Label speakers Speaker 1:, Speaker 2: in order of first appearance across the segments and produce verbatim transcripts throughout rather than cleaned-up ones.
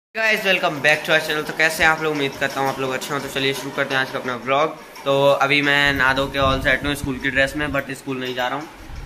Speaker 1: Guys welcome back to our channel. तो कैसे हैं आप लोग? उम्मीद करता हूँ आप लोग अच्छे हो। तो चलिए शुरू करते हैं आज का अपना व्लॉग। तो अभी मैं नहा धो के ऑल सेट हूँ स्कूल की ड्रेस में, बट स्कूल नहीं जा रहा हूँ।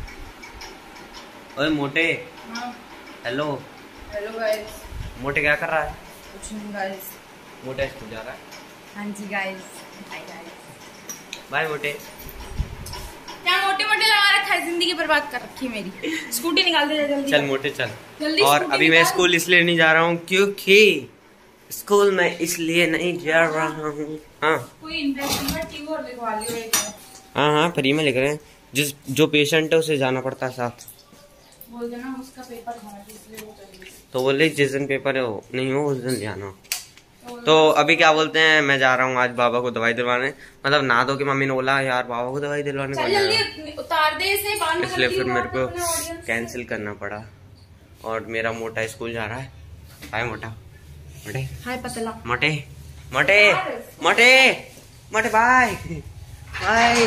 Speaker 1: ओए मोटे।
Speaker 2: हाँ।
Speaker 1: Hello
Speaker 2: hello guys.
Speaker 1: मोटे क्या कर रहा है?
Speaker 2: कुछ नहीं गाइस।
Speaker 1: मोटे स्कूल जा रहा है।
Speaker 2: हाँ जी गाइस। Hi guys.
Speaker 1: बाय मोटे।
Speaker 2: क्या मोटे मोटे लगा रखा है, जिंदगी बर्बाद कर रखी है मेरी। स्कूटी निकाल दे जल्दी।
Speaker 1: चल मोटे चल
Speaker 2: जल्दी।
Speaker 1: और अभी मैं स्कूल इसलिए नहीं जा रहा हूँ क्योंकि स्कूल में इसलिए नहीं जा रहा हूँ। हाँ
Speaker 2: कोई इंटरेस्टिंग है, टीवी और लिखवा लियो एक।
Speaker 1: हाँ हाँ फ्री में लिख रहे हैं। जिस जो पेशेंट है उसे जाना पड़ता है साथ।
Speaker 2: बोल देना उसका पेपर खराब है इसलिए वो चली गई।
Speaker 1: तो बोले जिस दिन पेपर है वो नहीं हो उस दिन ले आना। तो अभी क्या बोलते हैं, मैं जा रहा हूँ आज बाबा को दवाई दिलवाने। मतलब ना दो कि मम्मी ने बोला यार बाबा को दवाई दिलवाने को
Speaker 2: जल्दी उतार दे इसे, बाल में
Speaker 1: इसलिए फिर मेरे को
Speaker 2: ऑडियंस
Speaker 1: कैंसिल करना पड़ा। और मेरा मोटा स्कूल जा रहा है। हाय मोटा। मोटे
Speaker 2: हाय पतला।
Speaker 1: मोटे मोटे मोटे मोटे बाय बाय।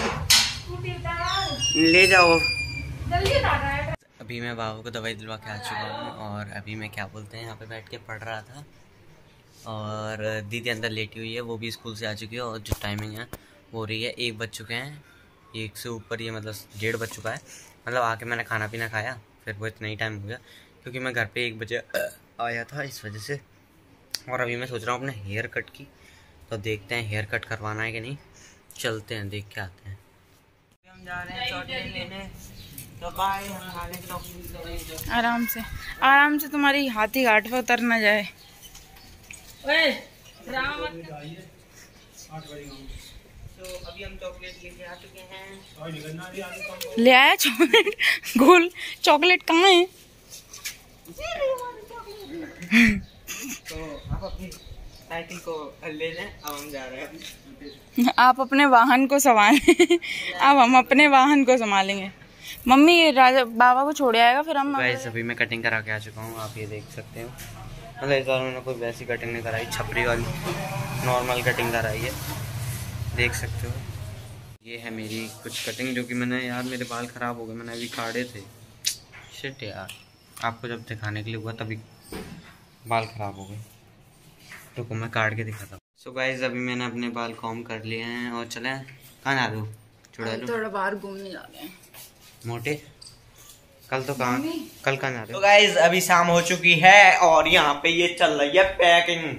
Speaker 1: ले जाओ
Speaker 2: जल्दी उतार।
Speaker 1: अभी मैं बाबा को दवाई दिलवा के आ चुका हूँ और अभी मैं क्या बोलते हैं यहाँ पे बैठ के पढ़ रहा था। और दीदी अंदर लेटी हुई है, वो भी स्कूल से आ चुकी है। और जो टाइमिंग है वो हो रही है एक बज चुके हैं, एक से ऊपर ये मतलब डेढ़ बज चुका है। मतलब आके मैंने खाना पीना खाया, फिर वो इतना ही टाइम हो गया क्योंकि मैं घर पे एक बजे आया था इस वजह से। और अभी मैं सोच रहा हूँ अपने हेयर कट की, तो देखते हैं हेयर कट करवाना है कि नहीं। चलते हैं देख के आते हैं। हम जा रहे हैं चॉकलेट लेने, तो बाय। हम खाने चॉकलेट
Speaker 2: आराम से आराम से, तुम्हारी हाथी घाट पे उतर ना जाए। ओए ड्रामा मत कर।
Speaker 1: तो अभी हम चॉकलेट लेके आ चुके हैं।
Speaker 2: ले आया चॉकलेट? गोल चॉकलेट कहाँ है?
Speaker 1: तो आप अपनी साइकिल को ले लें, अब हम जा रहे हैं।
Speaker 2: आप अपने वाहन को संभालें। अब हम अपने वाहन को संभालेंगे। मम्मी राजा बाबा को छोड़ आएगा फिर हम।
Speaker 1: गाइस अभी मैं कटिंग करा के आ चुका हूँ, आप ये देख सकते हो। मतलब इस बार मैंने कोई वैसी कटिंग नहीं कराई, छपरी वाली नॉर्मल कटिंग कराई है, देख सकते हो। ये है मेरी कुछ कटिंग जो कि मैंने, यार मेरे बाल ख़राब हो गए, मैंने अभी काटे थे। शिट यार, आपको जब दिखाने के लिए हुआ तभी बाल ख़राब हो गए। तो मैं काट के दिखाता हूँ। सो गाइस अभी मैंने अपने बाल कॉम कर लिए हैं और चले कहाँ जा रहे हो? चुड़ा लो।
Speaker 2: थोड़ा बाहर घूमने जा रहे हैं।
Speaker 1: मोटे कल तो कहाँ कल कहाँ जा रहे हो? तो गाइस अभी शाम हो चुकी है और यहाँ पे ये चल रही है पैकिंग।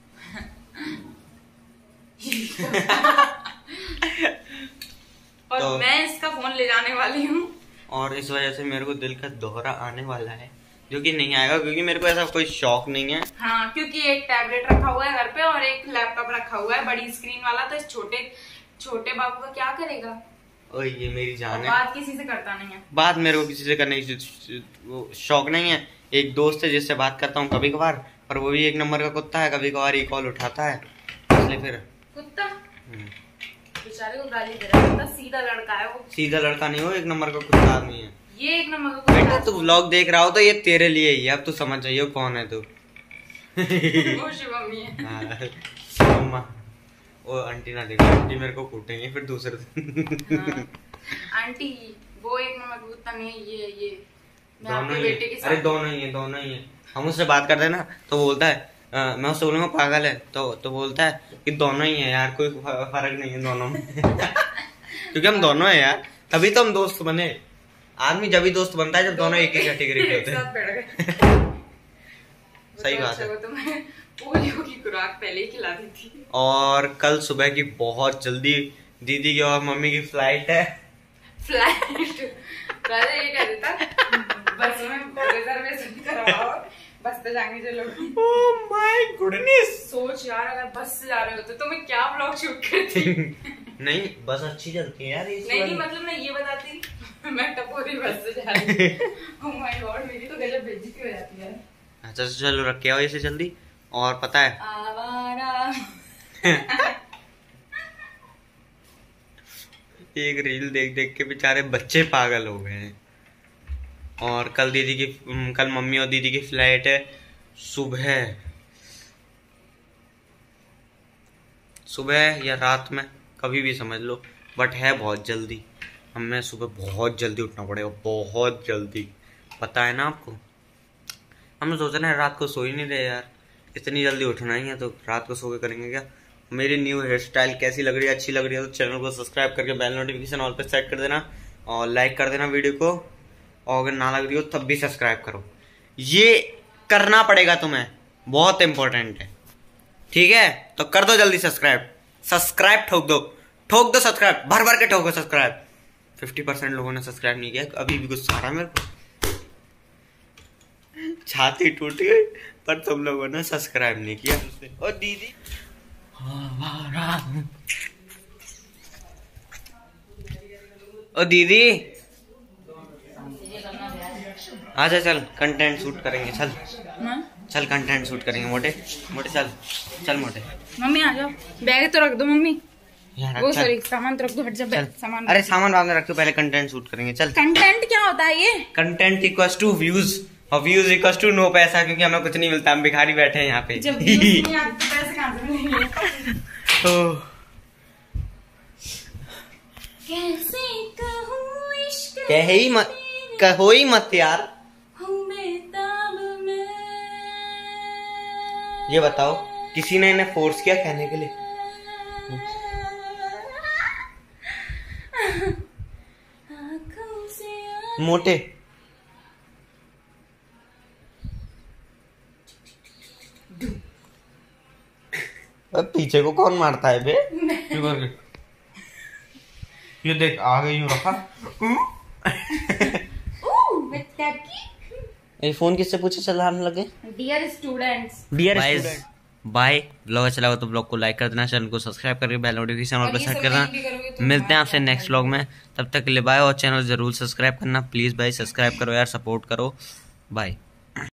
Speaker 2: और
Speaker 1: तो,
Speaker 2: मैं इसका फोन ले जाने वाली हूँ
Speaker 1: और इस वजह से मेरे को दिल का दौरा आने वाला है, जो कि नहीं आएगा क्योंकि मेरे को ऐसा कोई शौक नहीं है।
Speaker 2: हाँ, क्योंकि एक टैबलेट रखा हुआ है घर पे और एक लैपटॉप रखा हुआ है बड़ी स्क्रीन वाला। तो इस छोटे छोटे बाबू का क्या करेगा?
Speaker 1: ओए ये मेरी जान है।
Speaker 2: बात किसी से करता नहीं है।
Speaker 1: बात मेरे को किसी से करने की वो शौक नहीं है। एक दोस्त है जिससे बात करता हूँ कभी कभार, पर वो भी एक नंबर का कुत्ता है, कभी कभार ही कॉल उठाता है, इसलिए फिर
Speaker 2: कुत्ता बेचारे को गाली दे रहा है। कुत्ता सीधा लड़का है वो। सीधा
Speaker 1: लड़का नहीं हो, एक नंबर का कुत्ता आदमी है
Speaker 2: ये। एक नंबर का
Speaker 1: बेटा। तू व्लॉग देख रहा हो तो ये तेरे लिए ही है, अब तू समझ जाइए कौन है तू।
Speaker 2: वो शिवम्मी है।
Speaker 1: शिवम्मा। वो आंटी ना देखो, आंटी मेरे को कूटेंगे फिर दूसरे दिन।
Speaker 2: हाँ। आंटी वो एक नंबर का कुत्ता नहीं है, ये ये मैं
Speaker 1: दोनों
Speaker 2: आपके
Speaker 1: ही
Speaker 2: बेटे के साथ।
Speaker 1: अरे दोनों ही है, दोनों ही है। हम उससे बात करते हैं ना तो बोलता है आ, मैं उससे बोलूंगा पागल है तो तो बोलता है कि दोनों ही है यार, कोई फर्क नहीं है दोनों में। क्योंकि हम दोनों है यार, तभी तो हम दोस्त बने। आदमी जब भी दोस्त बनता है जब दोनों एक ही कैटेगरी के होते हैं। सही बात है।
Speaker 2: तो मैं पोलियो की खुराक पहले ही खिला दी थी।
Speaker 1: और कल सुबह की बहुत जल्दी दीदी की और मम्मी की फ्लाइट है।
Speaker 2: फ्लाइट राजा ये कह देता बस में रिजर्वेशन करवाओ, बस से जाएंगे चलो।
Speaker 1: Oh my goodness.
Speaker 2: सोच यार, अगर बस से जा रहे होते तो मैं क्या ब्लॉग शूट करती।
Speaker 1: नहीं बस अच्छी चलती है यार।
Speaker 2: नहीं नहीं मतलब मैं ये बताती मैं टपोरी बस से जा रही। ओह माय गॉड, मेरी तो गजब बेइज्जती हो जाती है।
Speaker 1: अच्छा चलो रख के आओ इसे जल्दी। और पता है
Speaker 2: आवारा।
Speaker 1: एक रील देख देख के बेचारे बच्चे पागल हो गए हैं। और कल दीदी की कल मम्मी और दीदी की फ्लाइट है सुबह सुबह या रात में, कभी भी समझ लो, बट है बहुत जल्दी। हमें सुबह बहुत जल्दी उठना पड़ेगा, बहुत जल्दी। पता है ना आपको? हम सोच रहे हैं रात को सो ही नहीं रहे यार, इतनी जल्दी उठना ही है तो रात को सो के करेंगे क्या। मेरी न्यू हेयर स्टाइल कैसी लग रही है, अच्छी लग रही है तो चैनल को सब्सक्राइब करके बेल नोटिफिकेशन ऑल पे सेट कर देना और लाइक कर देना वीडियो को, और अगर ना लग रही हो तब भी सब्सक्राइब करो। ये करना पड़ेगा तुम्हें, बहुत इंपॉर्टेंट है, ठीक है। तो कर दो जल्दी सब्सक्राइब, सब्सक्राइब ठोक दो, ठोक दो सब्सक्राइब, भर भर के ठोको सब्सक्राइब। फिफ्टी परसेंट लोगों ने सब्सक्राइब नहीं किया, अभी भी गुस्सा आ रहा है मेरे को, छाती टूट गई, पर तुम लोगों ने सब्सक्राइब नहीं किया। और दीदी ओ दीदी आजा, चल कंटेंट शूट करेंगे, चल चल कंटेंट शूट करेंगे। मोटे मोटे चल चल मोटे।
Speaker 2: मम्मी आ जाओ, बैग तो रख दो मम्मी।
Speaker 1: यहाँ
Speaker 2: वो
Speaker 1: रख, चल।
Speaker 2: सॉरी सामान तो रख दो, हट जा सामान।
Speaker 1: अरे सामान बाद में रखो, पहले कंटेंट शूट करेंगे, चल।
Speaker 2: कंटेंट क्या होता है ये?
Speaker 1: कंटेंट इक्वल्स टू व्यूज और व्यूज इक्वल्स टू नो पैसा, क्योंकि हमें कुछ नहीं मिलता, हम भिखारी बैठे हैं यहाँ पे।
Speaker 2: जब व्यूज नहीं आते तो पैसे कहाँ से मिलेंगे?
Speaker 1: तो
Speaker 2: कैसे कहूँ इश्क
Speaker 1: कह ही मत, कहो ही मत यार। ये बताओ किसी ने इन्हें फोर्स किया कहने के लिए? मोटे अब पीछे को कौन मारता है बे? ये देख आगे यूं रखा। ये फोन किससे पूछे चलाने लगे?
Speaker 2: Dear students,
Speaker 1: dear student bye. Blog अच्छा लगा तो ब्लॉग को लाइक कर देना, चैनल को सब्सक्राइब करके बेल नोटिफिकेशन ऑल पर सेट करना। मिलते हैं आपसे नेक्स्ट व्लॉग में, तब तक के लिए बाय। और चैनल जरूर सब्सक्राइब करना प्लीज भाई, सब्सक्राइब करो यार, सपोर्ट करो, बाय।